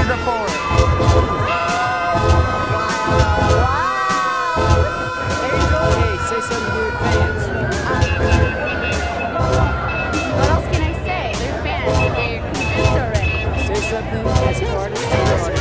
report. Say something to your fans. What else can I say? They're fans. They're convinced already. Say something as an artist to your audience.